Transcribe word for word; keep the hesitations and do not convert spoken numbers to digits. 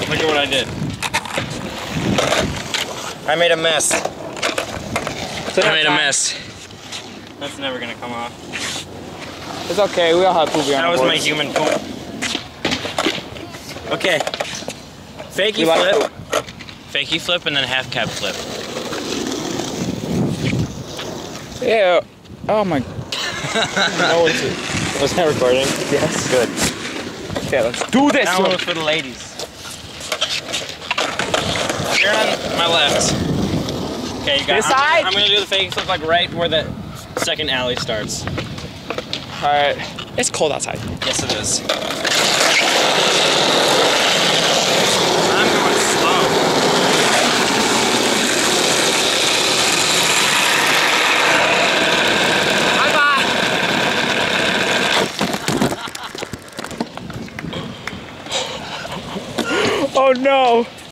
Look at what I did. I made a mess. So I made time. a mess. That's never gonna come off. It's okay, we all have poop behind That was the my boards. human poop. Okay. Fakey We like flip. Fakey flip and then half cab flip. Yeah. Oh my. No, it's, Was that recording? yes. Good. Okay, let's do this. That one was for the ladies. You're on my left. Okay, you got This I'm, side? I'm gonna do the fake flip like right where the second alley starts. Alright. It's cold outside. Yes, it is. I'm going slow. Oh no!